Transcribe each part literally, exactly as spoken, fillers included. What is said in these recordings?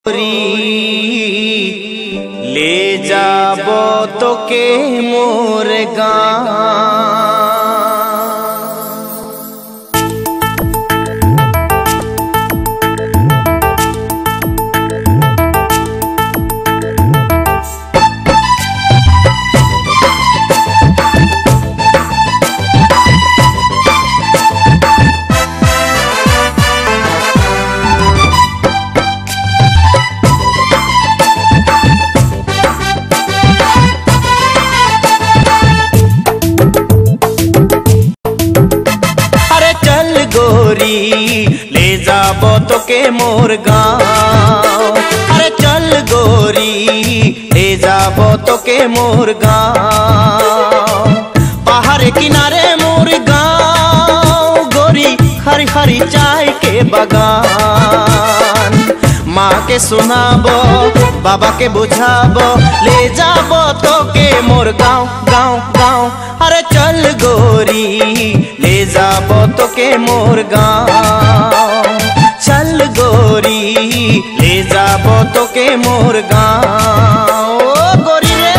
ले जाबो तो के मोर गाँव। ले जाबो तो के मोर गाँव। अरे चल गोरी ले जाबो तो के मोर गाँव। पहाड़ किनारे मोर गाँव गोरी हरी हरी चाय के बगान। माँ के सुनाबो बाबा के बुझाबो ले जाबो तो के मोर गाँव गाँव गाँव। अरे चल गोरी ले जाबो तो के मोर गाँव। चल गोरी ले जाबो तो के मोर गाँव। ओ गोरी रे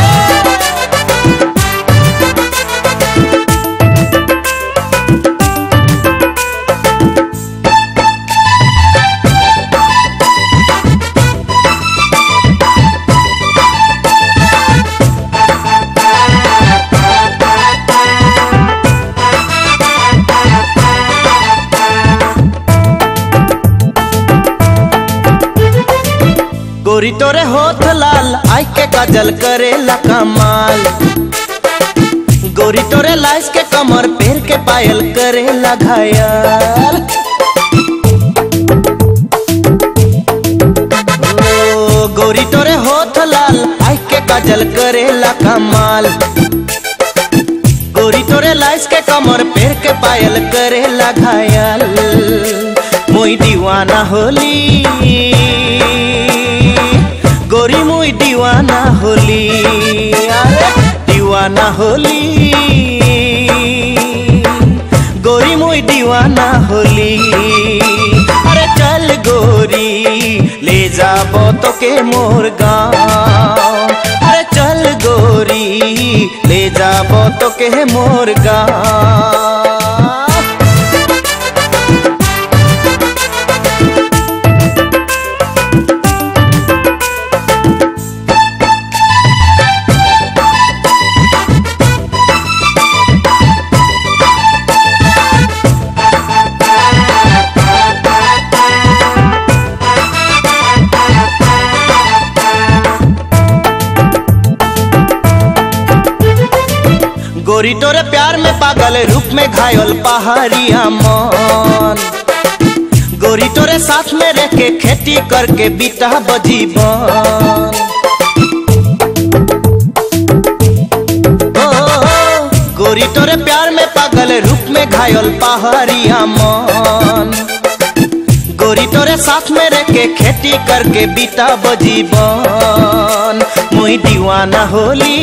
गोरी तोरे होठ लाल आई के काजल करेला कमाल। गोरी तोरे लाइस के कमर पैर के पायल करेला घायल। ओ गोरी तोरे होठ लाल आई के काजल करेला कमाल। गोरी तोरे लाइस के कमर पैर के पायल करेला घायल। मोई दीवाना होली गोरी मुई दीवाना होली। अरे दीवाना होली गोरी मुई दीवाना होली। अरे चल गोरी ले जाबो तो के मोर गाँव। अरे चल गोरी ले जाबो तो के मोर गाँव। गोरी तोरे प्यार में पागल रूप में घायल पहाड़िया मन। गोरी तोरे साथ में रह के खेती करके बीता बजीवन। ओ गोरी तोरे प्यार में पागल रूप में घायल पहाड़िया मन। गोरी तोरे साथ में रह के खेती करके बीता बजीवन। मुई दीवाना होली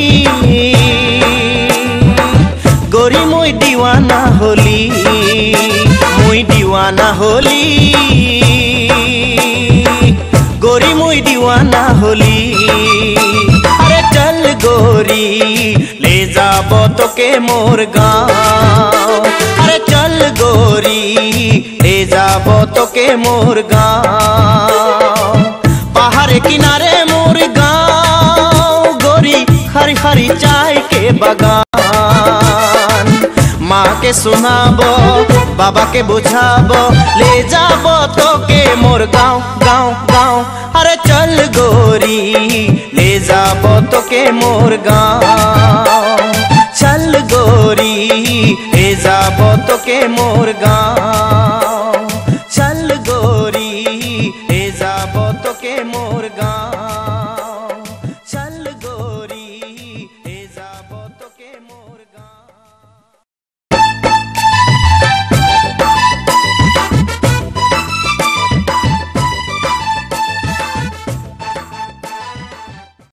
गोरी मुई दीवाना होली। मुई दीवाना होली गोरी मुई दीवाना होली। अरे चल गोरी ले जाबो तो के मोर गाँव। अरे चल गोरी ले जाबो तो के मोर गाँव। पहाड़ किनारे मोर गाँव गोरी हरी हरी चाय के बगान। माँ के सुनाबो बाबा के बुझाबो ले जाबो तो के मोर गाँव गाँव गाँव। अरे चल गोरी ले जाबो तो के मोर गाँव। चल गोरी ले जाबो तो के मोर गाँव।